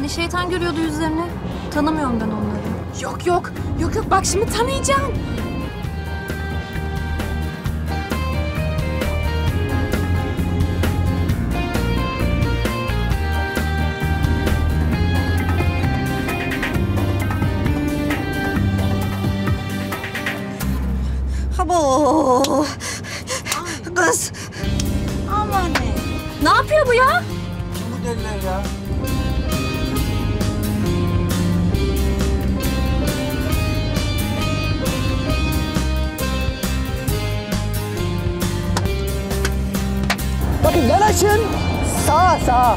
şeytan görüyordu yüzlerini. Tanımıyorum ben onları. Yok yok. Yok yok bak şimdi tanıyacağım. Abo. Kız. Aman ne? Ne yapıyor bu ya? Kim bu deliler ya? Bakın yanaşın. Sağa.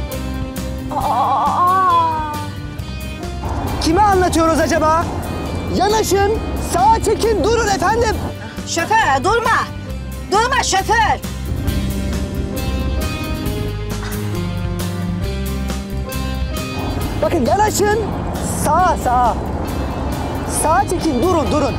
Kime anlatıyoruz acaba? Yanaşın. Sağa çekin. Durun efendim. Şoför durma. Durma şoför. Bakın yanaşın. Sağa. Sağa çekin. Durun.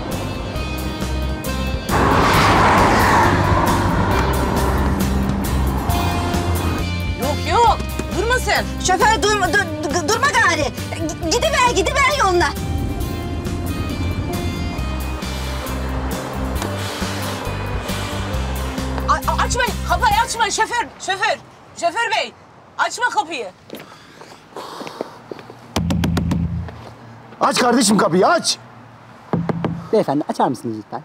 Yok. Durma sen. Şoför durma gari. Gidiver yoluna. Açmayın. Kapıyı açmayın şoför. Şoför bey. Açma kapıyı. Aç kardeşim kapıyı aç. Beyefendi açar mısınız lütfen?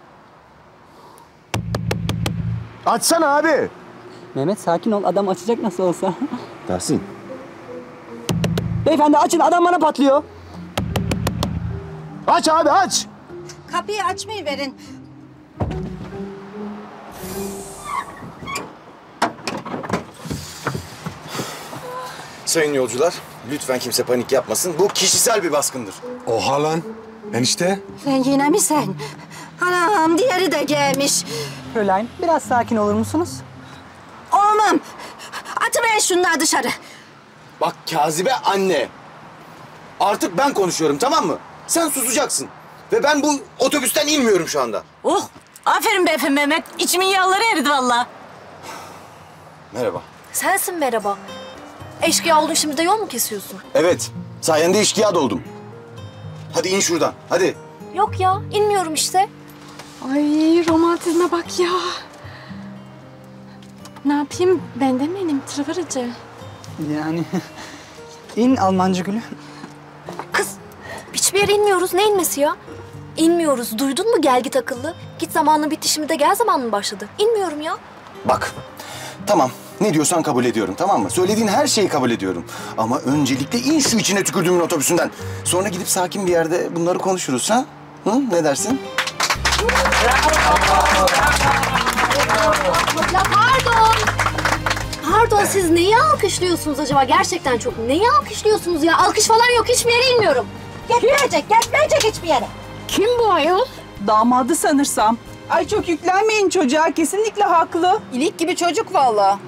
Açsana abi. Mehmet sakin ol. Adam açacak nasıl olsa. Tahsin. Beyefendi açın. Adam bana patlıyor. Aç abi aç. Kapıyı açmayı verin. Sayın yolcular, lütfen kimse panik yapmasın. Bu kişisel bir baskındır. Oha lan. Enişte. Sen yine mi sen? Anam diğeri de gelmiş. Fräulein biraz sakin olur musunuz? Olmam. Atıver şunları dışarı. Bak Kâzibe anne. Artık ben konuşuyorum, tamam mı? Sen susacaksın. Ve ben bu otobüsten inmiyorum şu anda. Oh. Aferin be efendim Mehmet. İçimin yağları eridi vallahi. Merhaba. Sensin merhaba. Eşkıya oldun şimdi de yol mu kesiyorsun? Evet, sayende işkıya doldum. Hadi in şuradan, hadi. Yok ya, inmiyorum işte. Ay romantizme bak ya. Ne yapayım? Ben de mi ineyim tırvırıcı? Yani in Almancı gülü. Kız, hiçbir yere inmiyoruz. Ne inmesi ya? İnmiyoruz. Duydun mu gel git akıllı? Git zamanı bitti şimdi de gel zamanın başladı. İnmiyorum ya. Bak, tamam. Ne diyorsan kabul ediyorum, tamam mı? Söylediğin her şeyi kabul ediyorum. Ama öncelikle in şu içine tükürdüğümün otobüsünden. Sonra gidip sakin bir yerde bunları konuşuruz, ha? Hı? Ne dersin? Ya pardon. Pardon, siz neyi alkışlıyorsunuz acaba? Gerçekten çok. Neyi alkışlıyorsunuz ya? Alkış falan yok. Hiçbir yere inmiyorum. Gitmeyecek hiçbir yere. Kim bu ayol? Damadı sanırsam. Ay çok yüklenmeyin çocuğa. Kesinlikle haklı. İlik gibi çocuk vallahi.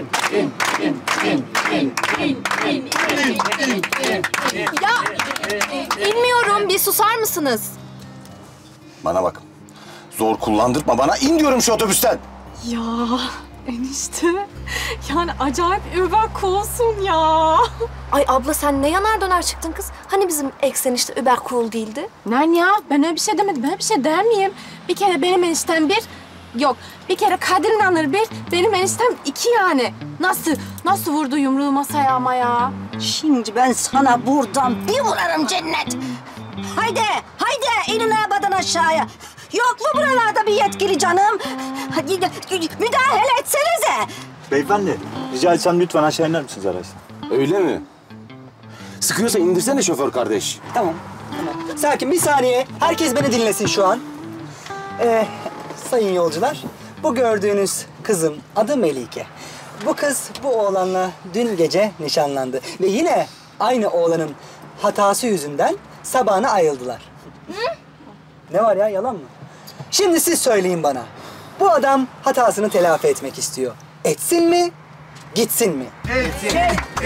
Ya inmiyorum. Bir susar mısınız? Bana bak. Zor kullandırma bana. İn diyorum şu otobüsten. Ya enişte. Yani acayip über coolsun ya. Ay abla sen ne yanar döner çıktın kız? Hani bizim eksen işte über cool değildi? Lan ya ben öyle bir şey demedim. Ben öyle bir şey der miyim? Bir kere benim eniştem bir. Yok bir kere Kadir İnanır bir. Benim eniştem iki yani. Nasıl vurdu yumruğu masaya ama ya? Şimdi ben sana buradan bir vurarım cennet. Haydi inin arabadan aşağıya. Yok mu buralarda bir yetkili canım? Hadi, müdahale etsenize. Beyefendi, rica etsem lütfen aşağı iner misiniz araçtan? Öyle mi? Sıkıyorsa indirsene şoför kardeş. Tamam. Sakin bir saniye. Herkes beni dinlesin şu an. Sayın yolcular, bu gördüğünüz kızım adı Melike. Bu kız bu oğlanla dün gece nişanlandı. Ve yine aynı oğlanın hatası yüzünden sabahına ayrıldılar. Hı? Ne var ya, yalan mı? Şimdi siz söyleyin bana. Bu adam hatasını telafi etmek istiyor. Etsin mi, gitsin mi? Etsin.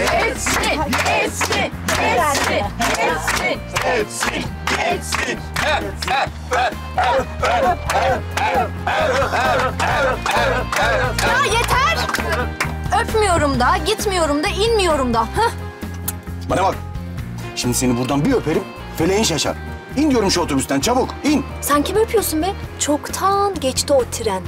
Ya yeter! Öpmüyorum da, gitmiyorum da, inmiyorum da. Hah. Bana bak. Şimdi seni buradan bir öperim, feleğin şaşar. İn diyorum şu otobüsten, çabuk in. Sen kimi öpüyorsun be? Çoktan geçti o tren.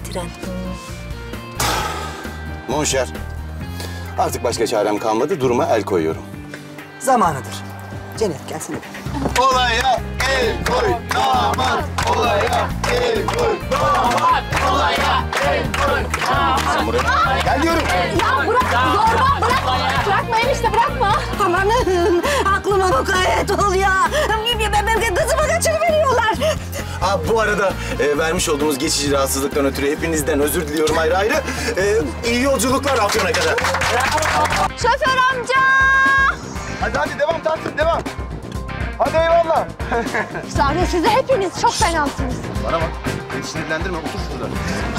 Monşer, artık başka çarem kalmadı, duruma el koyuyorum. Zamanıdır. Cennet gelsene. Olaya el koy, damat. Olaya el koy, damat. Olaya el koy, damat. Sen buraya gel diyorum. Ya bırak, zorba bırak. Bırakma enişte, bırakma. Amanın aklıma mukayyet ol ya. Kızımı kaçırıveriyorlar. Bu arada vermiş olduğumuz geçici rahatsızlıktan ötürü hepinizden özür diliyorum ayrı ayrı. İyi yolculuklar Afyon'a kadar. Şoför amca. Hadi devam Tahsin, devam. Hadi eyvallah. Zahre size hepiniz çok fenasınız. Bana bak, beni sinirlendirme, otur şurada.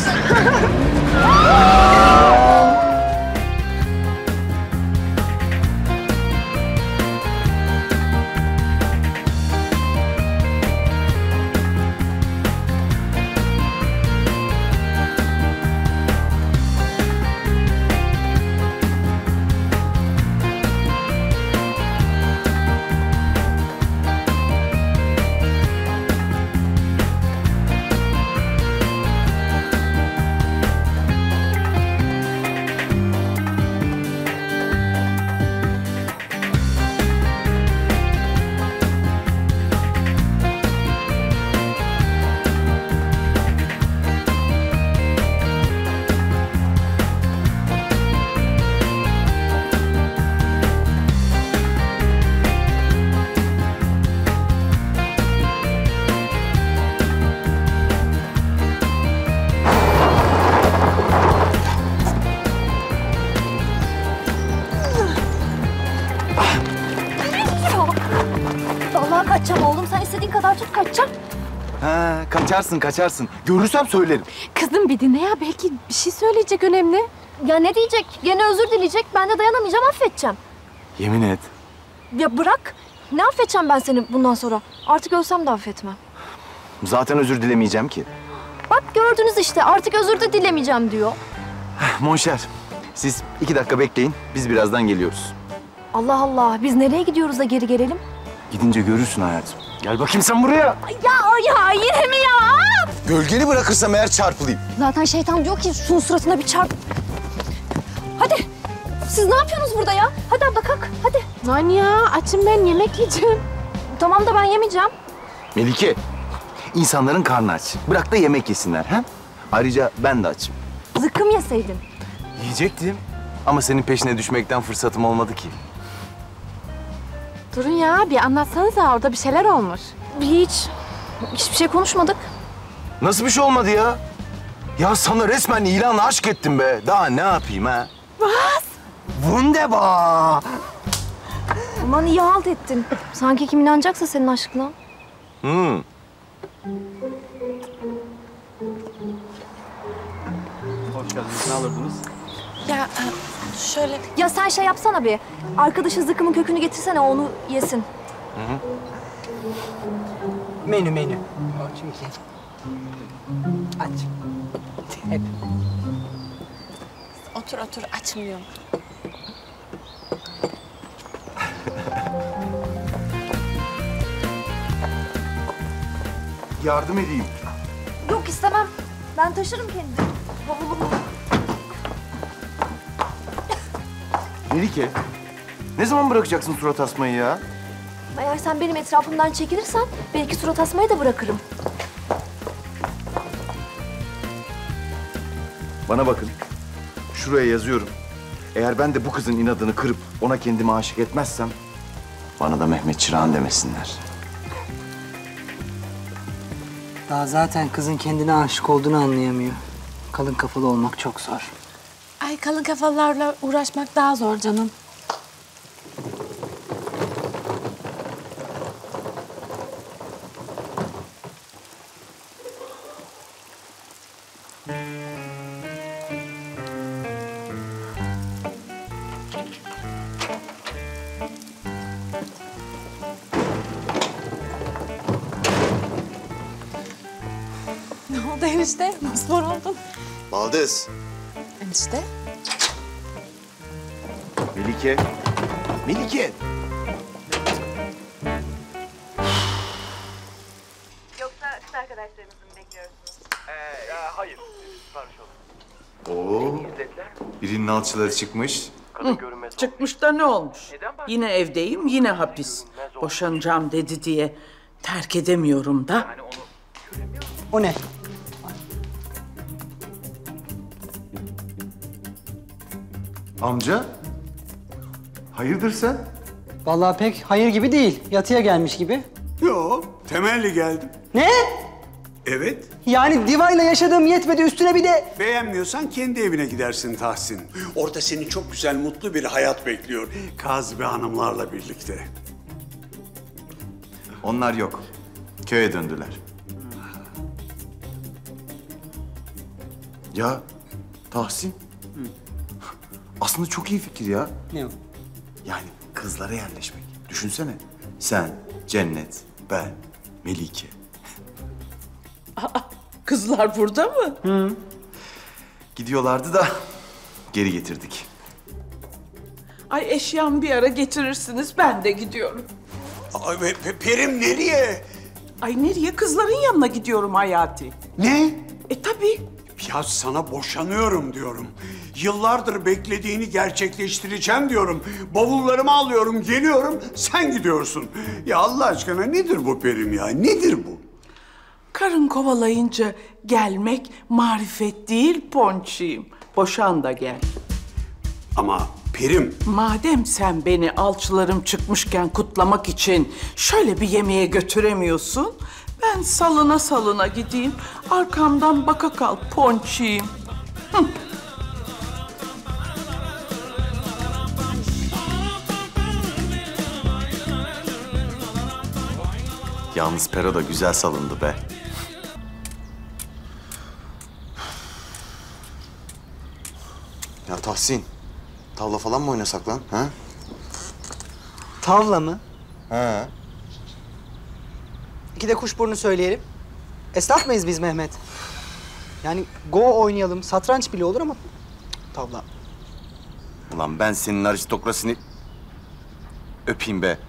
Vallahi kaçacağım oğlum. Sen istediğin kadar tut, kaçacağım. Ha, kaçarsın. Görürsem söylerim. Kızım bir dinle ya, belki bir şey söyleyecek önemli. Ya ne diyecek? Gene özür dileyecek. Ben de dayanamayacağım, affedeceğim. Yemin et. Ya bırak. Ne affedeceğim ben seni bundan sonra? Artık ölsem de affetmem. Zaten özür dilemeyeceğim ki. Bak gördünüz işte, artık özür de dilemeyeceğim diyor. Monşer, siz 2 dakika bekleyin. Biz birazdan geliyoruz. Allah Allah, biz nereye gidiyoruz da geri gelelim? Gidince görürsün hayatım. Gel bakayım sen buraya. Ya yine mi ya? Gölgeni bırakırsam eğer çarpılayım. Zaten şeytan diyor ki şunun suratına bir çarp. Hadi. Siz ne yapıyorsunuz burada ya? Hadi abla kalk, hadi. Lan ya, açım ben, yemek yiyeceğim. Tamam da ben yemeyeceğim. Melike, insanların karnı aç. Bırak da yemek yesinler. Ha? Ayrıca ben de açım. Zıkkım yeseydin. Yiyecektim ama senin peşine düşmekten fırsatım olmadı ki. Durun ya, bir anlatsanıza, orada bir şeyler olmuş. Hiçbir şey konuşmadık. Nasıl bir şey olmadı ya? Ya sana resmen ilanla aşk ettim be. Daha ne yapayım ha? Was? Wunderbar. Aman iyi halt ettin. Sanki kim inanacaksa senin aşkına. Hoş geldiniz. Ne alırdınız? Ya şöyle... Ya sen şey yapsana bir. Arkadaşın zıkkımın kökünü getirsene, onu yesin. Menü. Çünkü. Aç. Hep. Otur, açmıyorum. Yardım edeyim. Yok istemem. Ben taşırım kendim. Bavulumu. Melike, ne zaman bırakacaksın surat asmayı ya? Eğer sen benim etrafımdan çekilirsen belki surat asmayı da bırakırım. Bana bakın. Şuraya yazıyorum. Eğer ben de bu kızın inadını kırıp ona kendimi aşık etmezsem... ...bana da Mehmet Çırağan demesinler. Daha zaten kızın kendine aşık olduğunu anlayamıyor. Kalın kafalı olmak çok zor. Ay, kalın kafalarla uğraşmak daha zor canım. Ne oldu enişte? Nasıl oldun? Baldız. Enişte? Melike. Birinin alçıları çıkmış. Çıkmış da ne olmuş? Yine evdeyim, yine hapis. Boşanacağım dedi diye terk edemiyorum da. O ne? Amca? Hayırdır sen? Vallahi pek hayır gibi değil. Yatıya gelmiş gibi. Yo, temelli geldim. Ne? Evet. Yani Diva'yla yaşadığım yetmedi üstüne bir de... Beğenmiyorsan kendi evine gidersin Tahsin. Orada seni çok güzel, mutlu bir hayat bekliyor. Kazibe hanımlarla birlikte. Onlar yok. Köye döndüler. Ya Tahsin. Aslında çok iyi fikir ya. Ne o? Yani kızlara yerleşmek. Düşünsene. Sen, Cennet, ben, Melike. Kızlar burada mı? Gidiyorlardı da geri getirdik. Ay eşyamı bir ara getirirsiniz, ben de gidiyorum. Ay, Perim nereye? Ay nereye? Kızların yanına gidiyorum Hayati. Ne? Tabii. Ya sana boşanıyorum diyorum. Yıllardır beklediğini gerçekleştireceğim diyorum. Bavullarımı alıyorum, geliyorum, sen gidiyorsun. Ya Allah aşkına nedir bu Perim ya? Nedir bu? Karın kovalayınca gelmek marifet değil ponçiyim. Boşan da gel. Ama Perim... Madem sen beni alçılarım çıkmışken kutlamak için şöyle bir yemeğe götüremiyorsun... ben salına salına gideyim, arkamdan baka kal ponçiyim. Yalnız Pero da güzel salındı be. Ya Tahsin, tavla falan mı oynasak lan? Ha? Tavla mı? Ha. İki de kuşburnu söyleyelim. Esnaf mıyız biz Mehmet? Yani go oynayalım, satranç bile olur ama tavla. Ulan ben senin aristokrasini öpeyim be.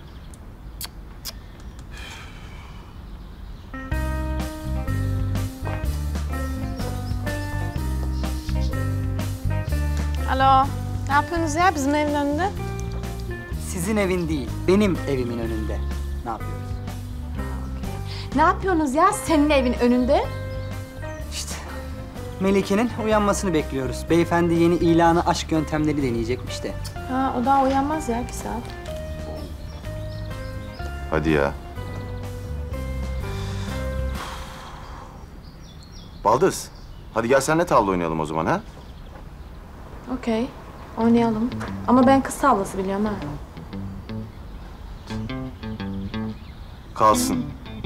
Alo, ne yapıyorsunuz ya bizim evin önünde? Sizin evin değil, benim evimin önünde. Ne yapıyoruz? Ne yapıyorsunuz ya senin evin önünde? İşte Melike'nin uyanmasını bekliyoruz. Beyefendi yeni ilanı aşk yöntemleri deneyecekmiş de. Ha, o daha uyanmaz ya bir saat. Hadi ya. Baldız, hadi gel seninle tavla oynayalım o zaman ha? Okey, oynayalım. Ama ben kız tavlası biliyorum ha. Kalsın.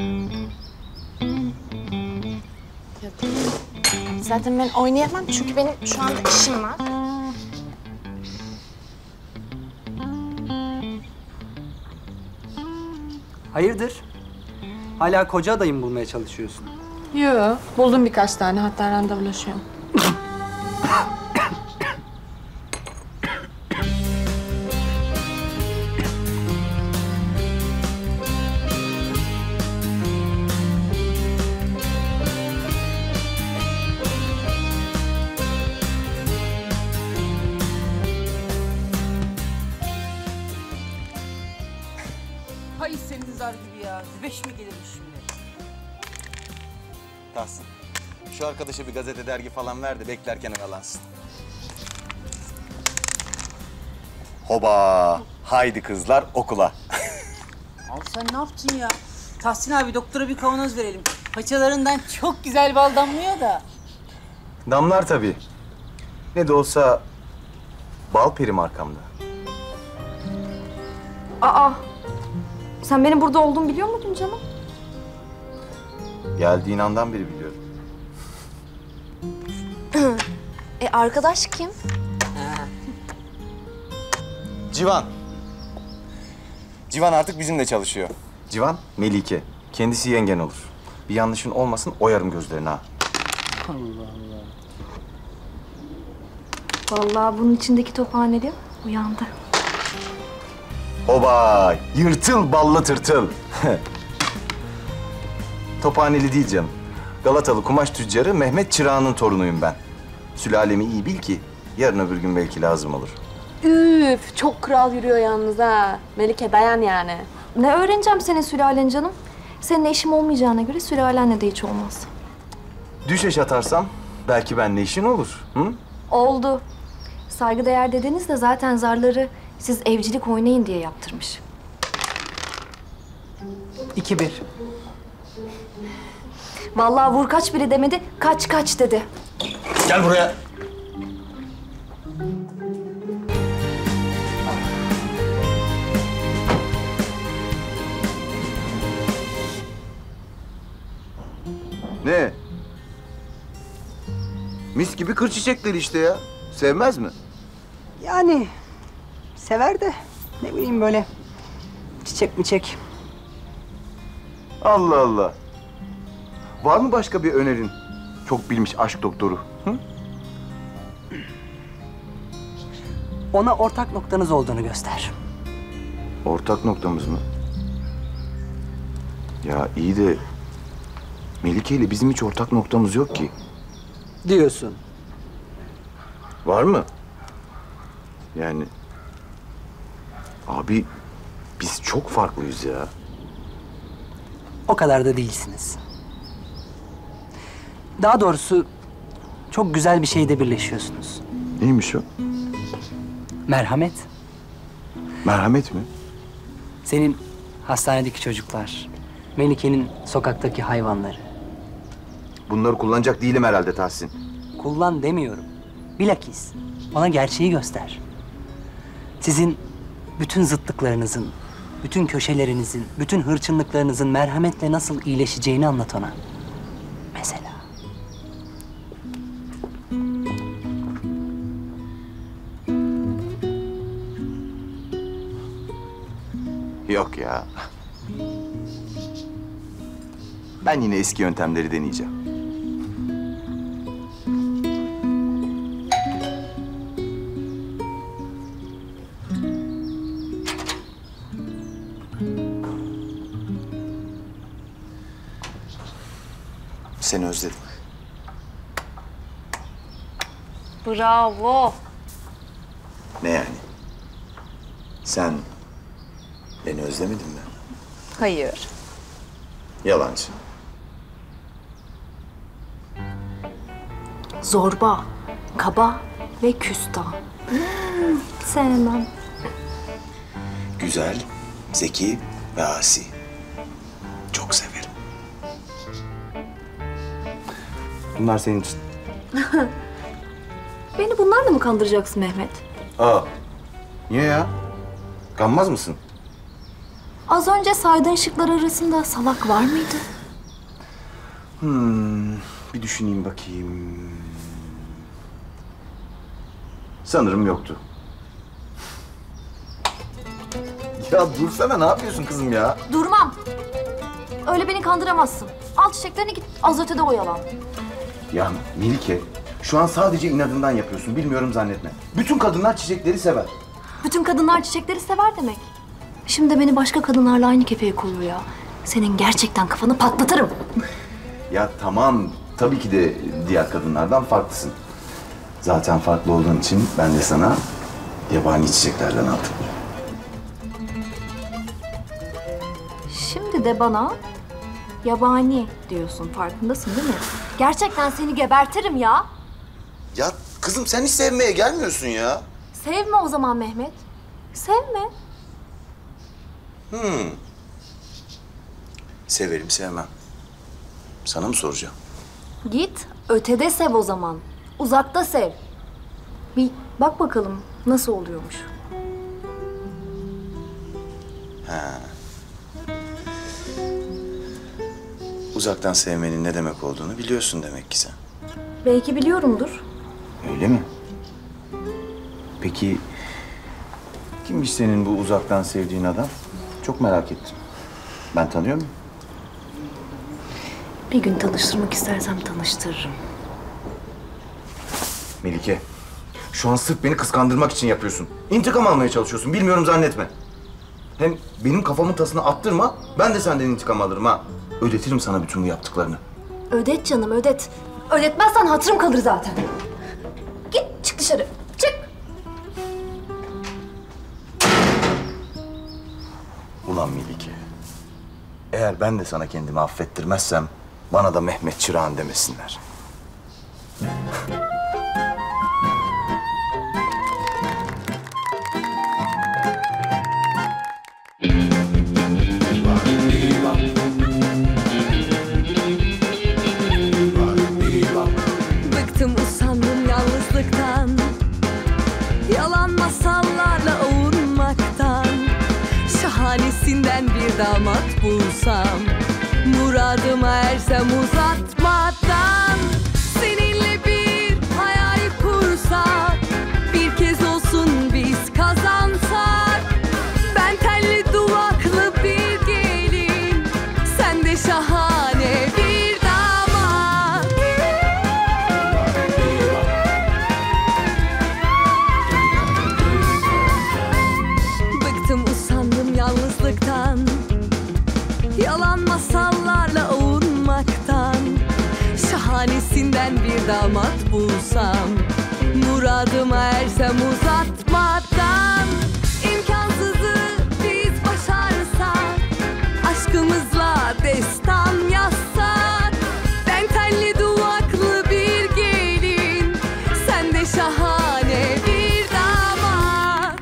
Zaten ben oynayamam çünkü benim şu anda işim var. Hayırdır? Hala koca adayım bulmaya çalışıyorsun. Yo, buldum birkaç tane, hatta randevulaşıyorum. Hay senin zar gibi ya. Beş mi gelirmiş şimdi? Tahsin, şu arkadaşa bir gazete, dergi falan ver de beklerken oyalansın. Hoba! Haydi kızlar okula. Abi sen ne yaptın ya? Tahsin abi doktora bir kavanoz verelim. Paçalarından çok güzel bal damlıyor da. Damlar tabii. Ne de olsa bal perim arkamda. Aa, sen benim burada olduğumu biliyor muydun canım? Geldiğin andan beri biliyorum. Arkadaş kim? Civan. Civan artık bizimle çalışıyor. Civan, Melike. Kendisi yengen olur. Bir yanlışın olmasın, oyarım gözlerini ha. Vallahi bunun içindeki tophaneli uyandı. Oba! Yırtıl ballı tırtıl. Tophaneli değil canım. Galatalı kumaş tüccarı Mehmet Çırağan'ın torunuyum ben. Sülalemi iyi bil ki Yarın öbür gün belki lazım olur. Üf, çok kral yürüyor yalnız ha. Melike dayan yani. Ne öğreneceğim senin sülalen canım? Seninle işim olmayacağına göre sülalenle de hiç olmaz. Düşeş atarsam belki benimle işin olur. Hı? Oldu. Saygıdeğer dedeniz de zaten zarları siz evcilik oynayın diye yaptırmış. 2-1. Vallahi vur kaç biri demedi, kaç dedi. Gel buraya. Ne? Mis gibi kır çiçekleri işte ya. Sevmez mi? Yani sever de ne bileyim böyle çiçek miçek. Allah Allah. Var mı başka bir önerin? Çok bilmiş aşk doktoru. Hı? Ona ortak noktanız olduğunu göster. Ortak noktamız mı? Ya iyi de Melike ile bizim hiç ortak noktamız yok ki. Diyorsun. Var mı? Yani abi biz çok farklıyız ya. O kadar da değilsiniz. Daha doğrusu çok güzel bir şeyde birleşiyorsunuz. Neymiş o? Merhamet. Merhamet mi? Senin hastanedeki çocuklar, Melike'nin sokaktaki hayvanları. Bunları kullanacak değilim herhalde Tahsin. Kullan demiyorum. Bilakis ona gerçeği göster. Sizin bütün zıtlıklarınızın, bütün köşelerinizin, bütün hırçınlıklarınızın merhametle nasıl iyileşeceğini anlat ona. Mesela. Yok ya. Ben yine eski yöntemleri deneyeceğim. Seni özledim. Bravo. Ne yani? Sen beni özlemedin mi? Hayır. Yalancı. Zorba, kaba ve küstah. Sevmem. Güzel, zeki ve asi. Çok severim. Bunlar senin için. Beni bunlarla mı kandıracaksın Mehmet? Aa, niye ya? Kanmaz mısın? Az önce saydığın şıklar arasında salak var mıydı? Bir düşüneyim bakayım. Sanırım yoktu. Ya dursana, ne yapıyorsun kızım ya? Durmam. Öyle beni kandıramazsın. Al çiçeklerini git az ötede oyalan. Ya Melike, şu an sadece inadından yapıyorsun. Bilmiyorum zannetme. Bütün kadınlar çiçekleri sever. Bütün kadınlar çiçekleri sever demek. Şimdi de beni başka kadınlarla aynı kefeye koyuyor ya. Senin gerçekten kafanı patlatırım. Ya tamam, tabii ki de diğer kadınlardan farklısın. Zaten farklı olduğun için ben de sana yabani çiçeklerden aldım. Şimdi de bana yabani diyorsun. Farkındasın değil mi? Gerçekten seni gebertirim ya. Ya kızım sen hiç sevmeye gelmiyorsun ya. Sevme o zaman Mehmet. Sevme. Severim sevmem. Sana mı soracağım? Git ötede sev o zaman. Uzakta sev. Bir bak bakalım nasıl oluyormuş. Uzaktan sevmenin ne demek olduğunu biliyorsun demek ki sen. Belki biliyorumdur. Öyle mi? Peki kimmiş senin bu uzaktan sevdiğin adam? Çok merak ettim. Ben tanıyor muyum? Bir gün tanıştırmak istersem tanıştırırım. Melike, şu an sırf beni kıskandırmak için yapıyorsun. İntikam almaya çalışıyorsun, bilmiyorum zannetme. Hem benim kafamın tasını attırma, ben de senden intikam alırım ha. Ödetirim sana bütün bu yaptıklarını. Ödet canım ödet. Ödetmezsen hatırım kalır zaten. Git çık dışarı. Ulan Melike. Eğer ben de sana kendimi affettirmezsem bana da Mehmet Çırağan demesinler. Bıktım usandım yalnızlıktan, yalan masallarla ovunmaktan. Şahanesinden bir damat bulsam, muradıma ersem uzatmadan. Seninle bir hayal kursak, bir kez olsun biz kazansak. Ben telli duvaklı bir gelin, sen de şahane bir damat. Bıktım usandım yalnızlıktan, yalan masallarla ovunmaktan. Şahanesinden bir damat bulsam, muradıma ersem uzatmadan. İmkansızı biz başarsak, aşkımızla destan yazsak. Ben telli duvaklı bir gelin, sen de şahane bir damat.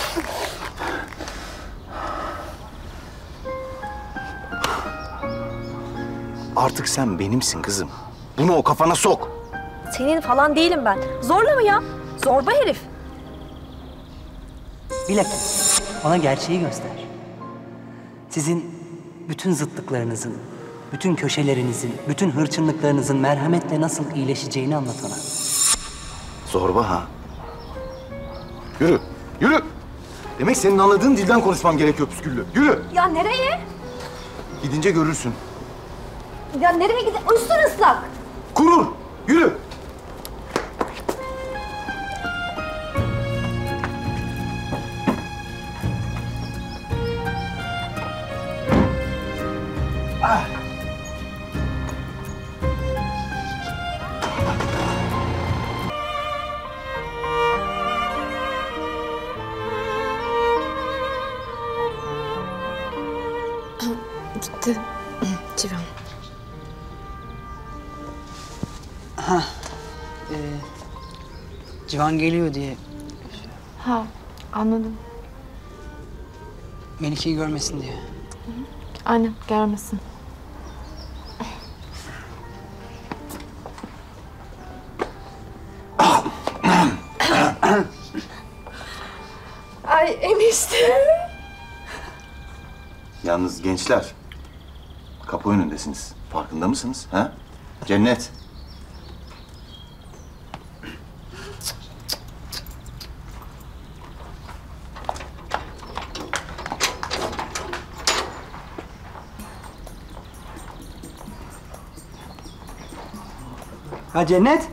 Artık sen benimsin kızım. Bunu o kafana sok. Senin falan değilim ben. Zorla mı ya? Zorba herif. Bilek, ona gerçeği göster. Sizin bütün zıtlıklarınızın, bütün köşelerinizin, bütün hırçınlıklarınızın merhametle nasıl iyileşeceğini anlat ona. Zorba ha. Yürü, yürü. Demek senin anladığın dilden konuşmam gerekiyor püsküllü. Yürü. Ya nereye? Gidince görürsün. Ya nereye gidiyorsun? Üstün ıslak. Kurur. Yürü. Gitti. Civan. Civan geliyor diye Ha, anladım. Melike'yi görmesin diye. Aynen, gelmesin. Ay enişte. Yalnız gençler, kapı önündesiniz. Farkında mısınız? Ha? Cennet. Ha Cennet?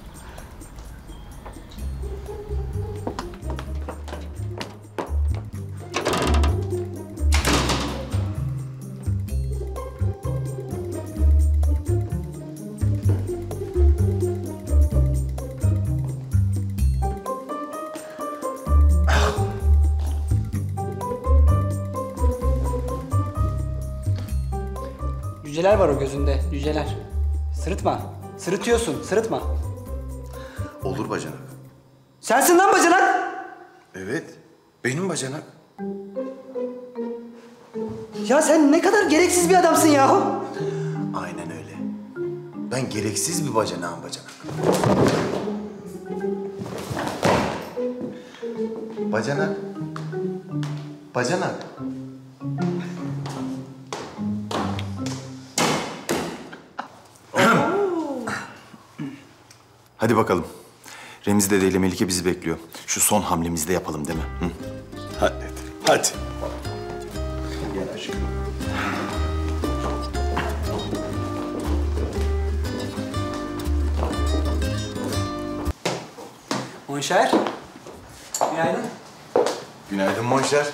Cüceler var o gözünde, cüceler. Sırıtma. Sırıtıyorsun, sırıtma. Olur bacanak. Sensin lan bacanak! Evet, benim bacanak. Ya sen ne kadar gereksiz bir adamsın yahu. Aynen öyle. Ben gereksiz bir bacanağım bacanak. Bacanak. Bacanak. Hadi bakalım. Remzi Dede ile Melike bizi bekliyor. Şu son hamlemizi de yapalım değil mi? Hı? Hadi, hadi. Gel aşkım. Monşer. Günaydın. Günaydın Monşer.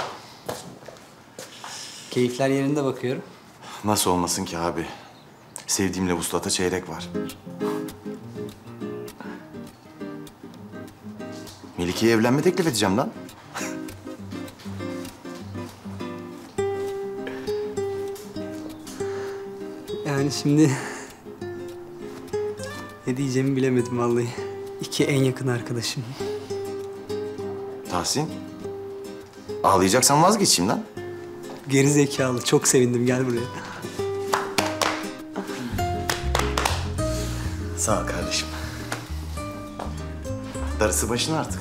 Keyifler yerinde bakıyorum. Nasıl olmasın ki abi? Sevdiğimle vuslata çeyrek var. Melike'ye evlenme teklif edeceğim lan. Yani şimdi... ne diyeceğimi bilemedim vallahi. İki en yakın arkadaşım. Tahsin, ağlayacaksan vazgeçeyim lan. Geri zekalı. Çok sevindim. Gel buraya. Sağ ol kardeşim. Darısı başına artık.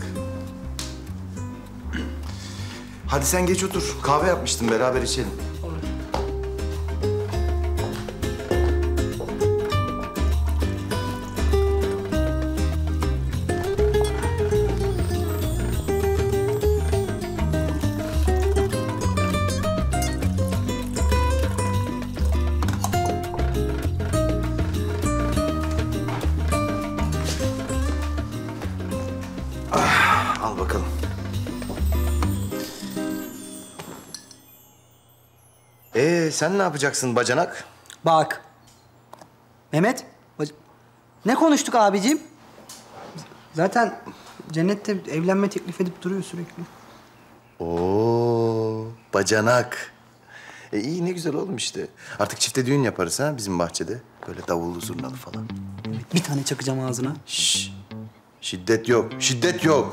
Hadi sen geç otur. Kahve yapmıştım, beraber içelim. Al bakalım. Sen ne yapacaksın bacanak? Bak. Mehmet. Ne konuştuk abicim? Zaten Cennet'te evlenme teklif edip duruyor sürekli. Oo, bacanak. İyi ne güzel oğlum işte. Artık çifte düğün yaparız ha bizim bahçede. Böyle davullu zurnalı falan. Bir tane çakacağım ağzına. Şşş. Şiddet yok, şiddet yok.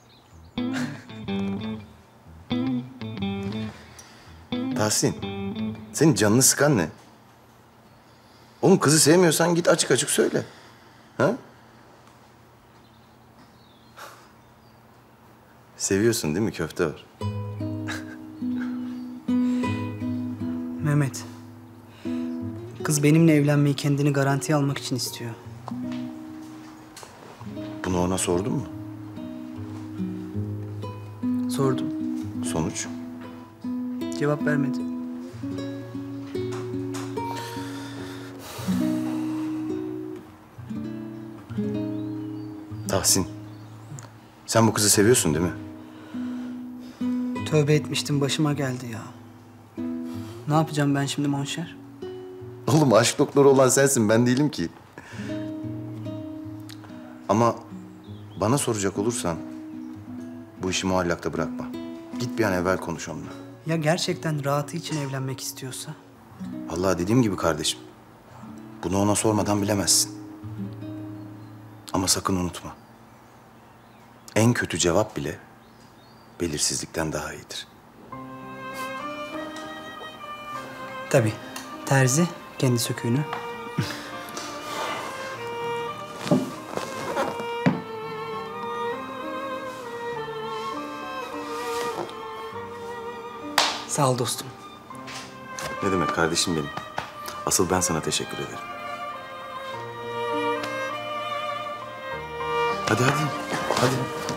Tahsin, senin canını sıkan ne? Oğlum kızı sevmiyorsan git açık açık söyle. Ha? Seviyorsun değil mi? Köfte var. Mehmet. Kız benimle evlenmeyi kendini garantiye almak için istiyor. Bunu ona sordun mu? Sordum. Sonuç? Cevap vermedi. Tahsin, sen bu kızı seviyorsun değil mi? Tövbe etmiştim, başıma geldi ya. Ne yapacağım ben şimdi Monşer? Oğlum aşk doktoru olan sensin, ben değilim ki. Ama bana soracak olursan bu işi muallakta bırakma. Git bir an evvel konuş onunla. Ya gerçekten rahatı için evlenmek istiyorsa? Vallahi dediğim gibi kardeşim, bunu ona sormadan bilemezsin. Ama sakın unutma. En kötü cevap bile belirsizlikten daha iyidir. Tabii. Terzi kendi söküğünü. Sağ ol dostum. Ne demek kardeşim benim. Asıl ben sana teşekkür ederim. Hadi hadi. Hadi.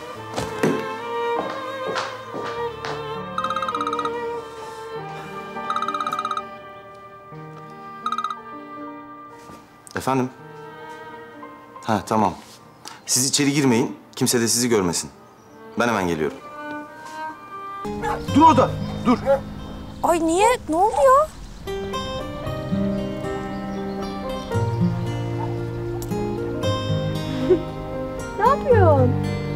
Efendim? Ha tamam. Siz içeri girmeyin. Kimse de sizi görmesin. Ben hemen geliyorum. Dur orada. Dur. Ay niye? Ne oluyor? Ne yapıyorsun?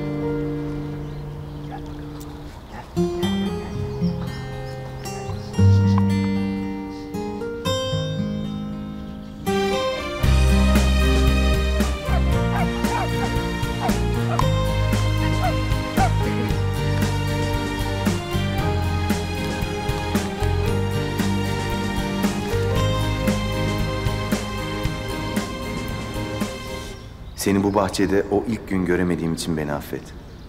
Seni bu bahçede o ilk gün göremediğim için beni affet.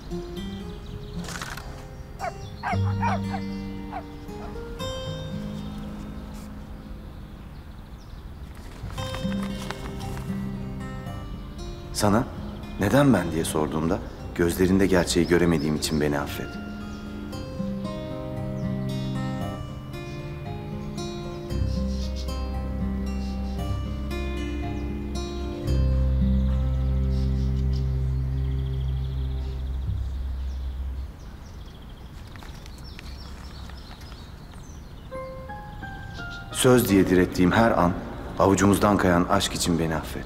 Sana neden ben diye sorduğumda gözlerinde gerçeği göremediğim için beni affet. Söz diye direttiğim her an avucumuzdan kayan aşk için beni affet.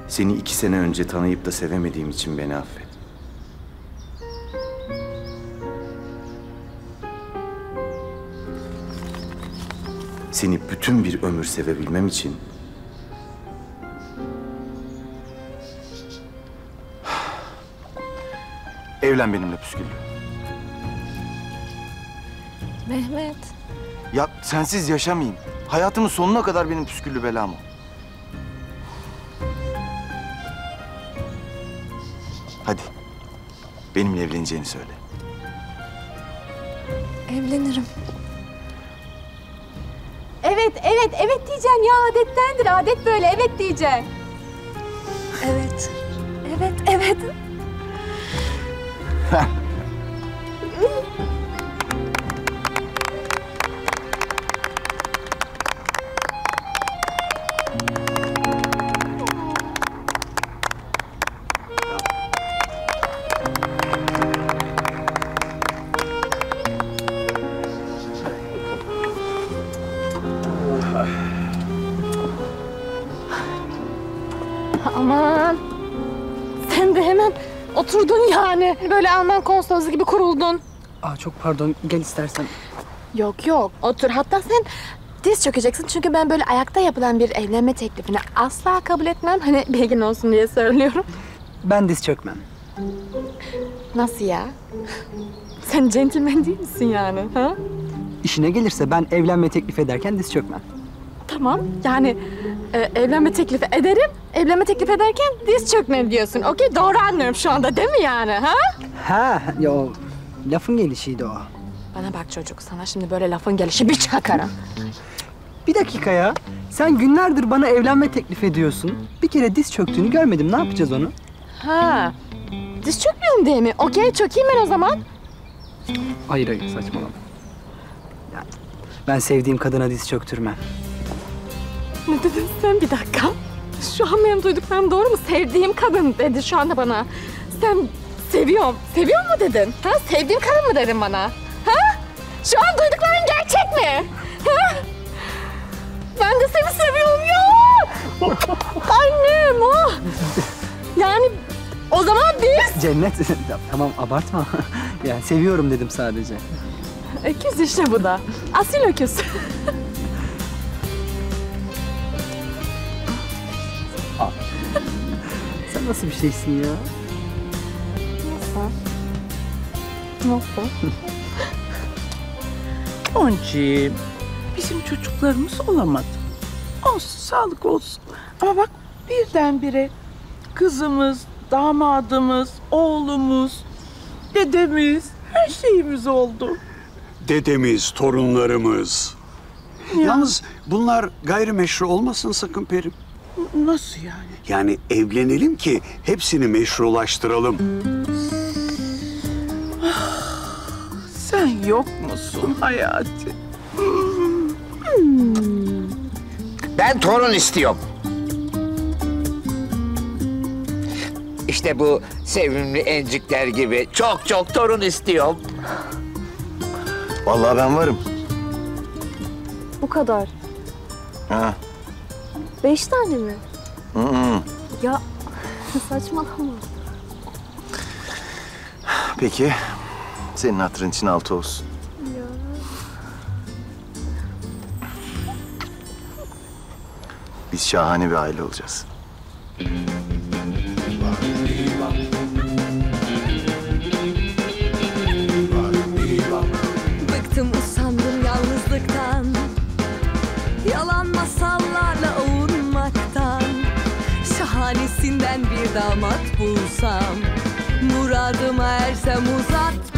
Seni 2 sene önce tanıyıp da sevemediğim için beni affet. Seni bütün bir ömür sevebilmem için evlen benimle püsküllü. Mehmet. Ya sensiz yaşamayayım. Hayatımın sonuna kadar benim püsküllü belam o. Hadi. Benimle evleneceğini söyle. Evlenirim. Evet diyeceksin ya, adettendir. Adet böyle, evet diyeceksin. Evet. Evet. Aman. Sen de hemen oturdun yani. Böyle Alman konsolosu gibi kuruldun. Aa, çok pardon, gel istersen. Yok. Otur. Hatta sen diz çökeceksin. Çünkü ben böyle ayakta yapılan bir evlenme teklifini asla kabul etmem. Hani bilgin olsun diye söylüyorum. Ben diz çökmem. Nasıl ya? Sen centilmen değil misin yani? Ha? İşine gelirse ben evlenme teklif ederken diz çökmem. Tamam. Yani evlenme teklifi ederim. Evlenme teklif ederken diz çökmem diyorsun. Okey, doğru anlıyorum şu anda değil mi yani? Ha? Ha, ya lafın gelişiydi o. Bana bak çocuk, sana şimdi böyle lafın gelişi bir çakarım. Bir dakika ya. Sen günlerdir bana evlenme teklif ediyorsun. Bir kere diz çöktüğünü görmedim. Ne yapacağız onu? Ha. Diz çökmüyorum diye mi? Okey, çökeyim ben o zaman. Hayır, saçmalama. Yani ben sevdiğim kadına diz çöktürmem. Ne dedin sen? Bir dakika. Şu an benim duyduklarım doğru mu? Sevdiğim kadın dedi şu anda bana. Sen seviyorum. Seviyor mu dedin? Ha? Sevdiğim kadın mı dedin bana? Ha? Şu an duydukların gerçek mi? Ha? Ben de seni seviyorum ya. Annem o. Yani o zaman biz... Cennet, tamam abartma. Yani seviyorum dedim sadece. Öküz işte bu da. Asil öküz. Sen nasıl bir şeysin ya? Nasıl? Onciğim, bizim çocuklarımız olamadı. Olsun, sağlık olsun. Ama bak birdenbire kızımız, damadımız, oğlumuz, dedemiz, her şeyimiz oldu. Dedemiz, torunlarımız. Yalnız bunlar gayrimeşru olmasın sakın Perim. Nasıl yani? Yani evlenelim ki hepsini meşrulaştıralım. Sen yok musun Hayati? Ben torun istiyorum. İşte bu sevimli encikler gibi çok torun istiyorum. Vallahi ben varım. Bu kadar. Ha. 5 tane mi? Hı. Ya saçmalama. Peki, senin hatırın için 6 olsun. Ya. Biz şahane bir aile olacağız. Bıktım usandım yalnızlıktan, yalan masallarla avunmaktan. Şahanesinden bir damat bulsam, muradıma ersem uzat